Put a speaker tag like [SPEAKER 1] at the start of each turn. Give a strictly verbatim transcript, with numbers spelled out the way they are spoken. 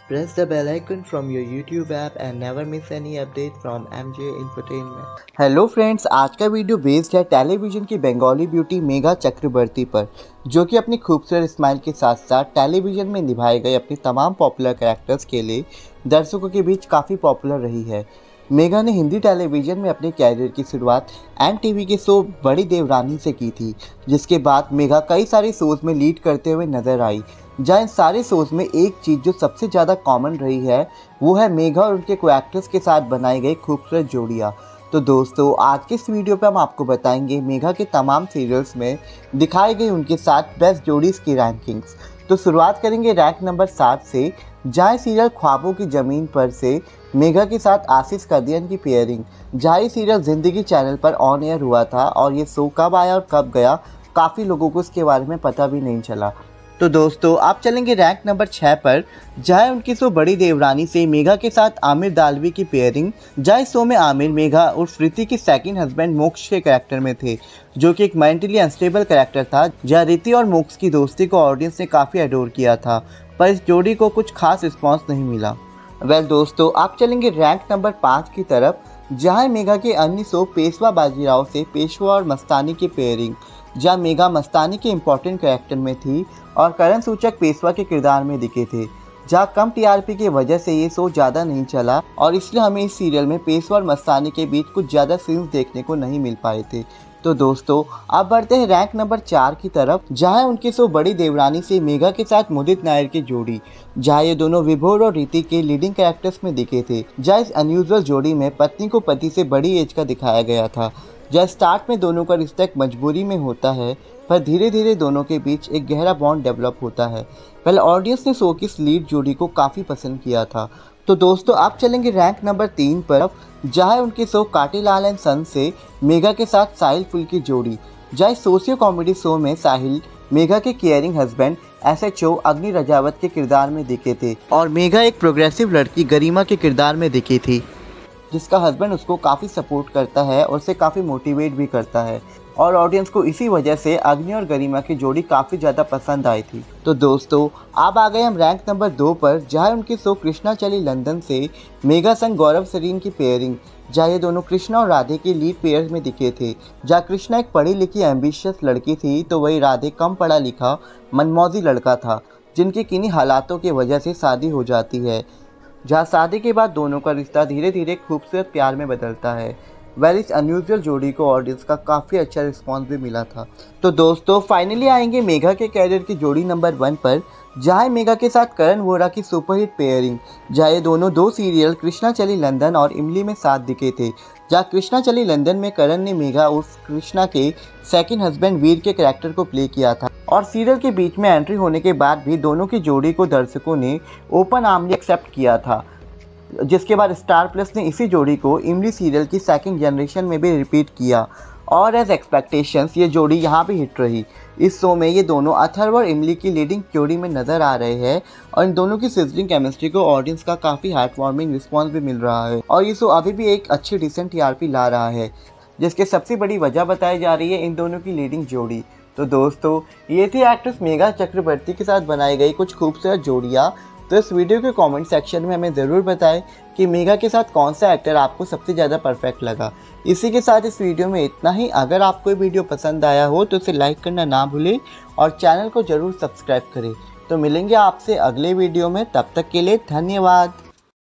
[SPEAKER 1] Press the bell icon from your YouTube app and never miss any update from M J Entertainment.
[SPEAKER 2] Hello friends, आज का video based है television की Bengali beauty Megha चक्रवर्ती पर, जो कि अपनी खूबसूरत स्माइल के साथ साथ टेलीविज़न में निभाए गए अपने तमाम पॉपुलर कैरेक्टर्स के लिए दर्शकों के बीच काफ़ी पॉपुलर रही है। मेघा ने हिंदी टेलीविज़न में अपने कैरियर की शुरुआत एन टीवी के शो बड़ी देवरानी से की थी, जिसके बाद मेघा कई सारे शोज़ में लीड करते हुए नजर आई। जहाँ इन सारे शोज़ में एक चीज़ जो सबसे ज़्यादा कॉमन रही है वो है मेघा और उनके को एक्टर्स के साथ बनाई गई खूबसूरत जोड़ियाँ। तो दोस्तों, आज के इस वीडियो पे हम आपको बताएंगे मेघा के तमाम सीरियल्स में दिखाई गई उनके साथ बेस्ट जोड़ीज़ की रैंकिंग्स। तो शुरुआत करेंगे रैंक नंबर सात से, जहाँ सीरियल ख्वाबों की ज़मीन पर से मेघा के साथ आशीष कदियन की पेयरिंग। जहाँ ये सीरियल ज़िंदगी चैनल पर ऑन एयर हुआ था और ये शो कब आया और कब गया काफ़ी लोगों को इसके बारे में पता भी नहीं चला। तो दोस्तों, आप चलेंगे रैंक नंबर छः पर, जहाँ उनकी शो बड़ी देवरानी से मेघा के साथ आमिर दालवी की पेयरिंग। जहाँ इस शो में आमिर मेघा उर्फ रिति के सेकंड हस्बैंड मोक्ष के कैरेक्टर में थे, जो कि एक मेंटली अनस्टेबल कैरेक्टर था। जहाँ रिति और मोक्ष की दोस्ती को ऑडियंस ने काफ़ी एडोर किया था, पर इस जोड़ी को कुछ खास रिस्पॉन्स नहीं मिला। वेल दोस्तों, आप चलेंगे रैंक नंबर पाँच की तरफ, जहाँ मेघा के अन्य शो पेशवा बाजीराव से पेशवा और मस्तानी की पेयरिंग। जहाँ मेघा मस्तानी के इम्पोर्टेंट कैरेक्टर में थी और करण सूचक पेशवा के किरदार में दिखे थे। जहाँ कम टीआरपी की वजह से ये शो ज़्यादा नहीं चला और इसलिए हमें इस सीरियल में पेशवा और मस्तानी के बीच कुछ ज़्यादा सीन्स देखने को नहीं मिल पाए थे। तो दोस्तों, अब बढ़ते हैं रैंक नंबर चार की तरफ, जहाँ उनके शो बड़ी देवरानी से मेघा के साथ मुदित नायर की जोड़ी। जहाँ ये दोनों विभोर और रीति के लीडिंग कैरेक्टर्स में दिखे थे। जहाँ इस अनयूजुअल जोड़ी में पत्नी को पति से बड़ी एज का दिखाया गया था। जहाँ स्टार्ट में दोनों का रिश्ता एक मजबूरी में होता है, पर धीरे धीरे दोनों के बीच एक गहरा बॉन्ड डेवलप होता है। पहले ऑडियंस ने शो की इस लीड जोड़ी को काफ़ी पसंद किया था। तो दोस्तों, आप चलेंगे रैंक नंबर तीन पर, जहाँ उनके शो कांटीलाल एंड सन से मेघा के साथ साहिल फुल की जोड़ी। जहाँ सोशियो कॉमेडी शो में साहिल मेघा के caring husband S H O Agni Rajawat के किरदार में दिखे थे और मेघा एक प्रोग्रेसिव लड़की गरिमा के किरदार में दिखी थी, जिसका हस्बैंड उसको काफ़ी सपोर्ट करता है और उसे काफ़ी मोटिवेट भी करता है। और ऑडियंस को इसी वजह से अग्नि और गरिमा की जोड़ी काफ़ी ज़्यादा पसंद आई थी। तो दोस्तों, अब आ गए हम रैंक नंबर दो पर, जहाँ उनके शो कृष्णा चली लंदन से मेघा संग गौरव सरीन की पेयरिंग। जहाँ ये दोनों कृष्णा और राधे के लीड पेयर्स में दिखे थे। जहाँ कृष्णा एक पढ़ी लिखी एम्बिशियस लड़की थी, तो वही राधे कम पढ़ा लिखा मनमौजी लड़का था, जिनके किन्हीं हालातों की वजह से शादी हो जाती है। जहाँ शादी के बाद दोनों का रिश्ता धीरे धीरे खूबसूरत प्यार में बदलता है। वेल, इस अनयूजुअल जोड़ी को ऑडियंस का काफ़ी अच्छा रिस्पांस भी मिला था। तो दोस्तों, फाइनली आएंगे मेघा के कैरियर की जोड़ी नंबर वन पर, जहाँ मेघा के साथ करण वोहरा की सुपरहिट पेयरिंग। जहाँ ये दोनों दो सीरियल कृष्णा चली लंदन और इमली में साथ दिखे थे। जहाँ कृष्णा चली लंदन में करण ने मेघा उर्फ कृष्णा के सेकंड हस्बैंड वीर के कैरेक्टर को प्ले किया था और सीरियल के बीच में एंट्री होने के बाद भी दोनों की जोड़ी को दर्शकों ने ओपन आर्मली एक्सेप्ट किया था, जिसके बाद स्टार प्लस ने इसी जोड़ी को इमली सीरियल की सेकंड जनरेशन में भी रिपीट किया और एज एक्सपेक्टेशंस ये जोड़ी यहाँ भी हिट रही। इस शो में ये दोनों अथर्व और इमली की लीडिंग जोड़ी में नज़र आ रहे हैं और इन दोनों की सिजलिंग केमिस्ट्री को ऑडियंस का काफ़ी हार्ट वार्मिंग रिस्पॉन्स भी मिल रहा है और ये शो अभी भी एक अच्छी डिसेंट टीआरपी ला रहा है, जिसके सबसे बड़ी वजह बताई जा रही है इन दोनों की लीडिंग जोड़ी। तो दोस्तों, ये थी एक्ट्रेस मेघा चक्रवर्ती के साथ बनाई गई कुछ खूबसूरत जोड़ियाँ। तो इस वीडियो के कमेंट सेक्शन में हमें ज़रूर बताएं कि मेघा के साथ कौन सा एक्टर आपको सबसे ज़्यादा परफेक्ट लगा। इसी के साथ इस वीडियो में इतना ही। अगर आपको ये वीडियो पसंद आया हो तो इसे लाइक करना ना भूलें और चैनल को ज़रूर सब्सक्राइब करें। तो मिलेंगे आपसे अगले वीडियो में, तब तक के लिए धन्यवाद।